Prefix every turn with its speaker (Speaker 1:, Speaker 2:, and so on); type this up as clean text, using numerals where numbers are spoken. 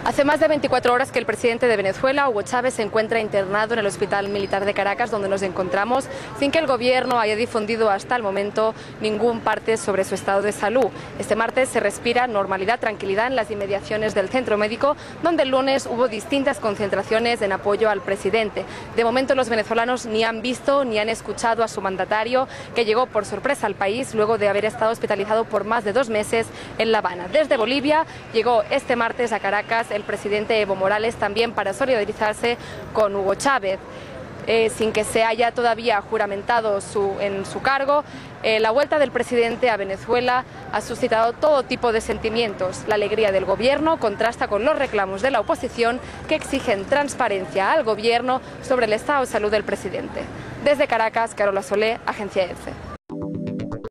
Speaker 1: Hace más de 24 horas que el presidente de Venezuela, Hugo Chávez, se encuentra internado en el Hospital Militar de Caracas, donde nos encontramos, sin que el gobierno haya difundido hasta el momento ningún parte sobre su estado de salud. Este martes se respira normalidad, tranquilidad en las inmediaciones del centro médico, donde el lunes hubo distintas concentraciones en apoyo al presidente. De momento los venezolanos ni han visto ni han escuchado a su mandatario, que llegó por sorpresa al país luego de haber estado hospitalizado por más de 2 meses en La Habana. Desde Bolivia llegó este martes a Caracas el presidente Evo Morales, también para solidarizarse con Hugo Chávez. Sin que se haya todavía juramentado en su cargo, la vuelta del presidente a Venezuela ha suscitado todo tipo de sentimientos. La alegría del gobierno contrasta con los reclamos de la oposición, que exigen transparencia al gobierno sobre el estado de salud del presidente. Desde Caracas, Carola Solé, Agencia EFE.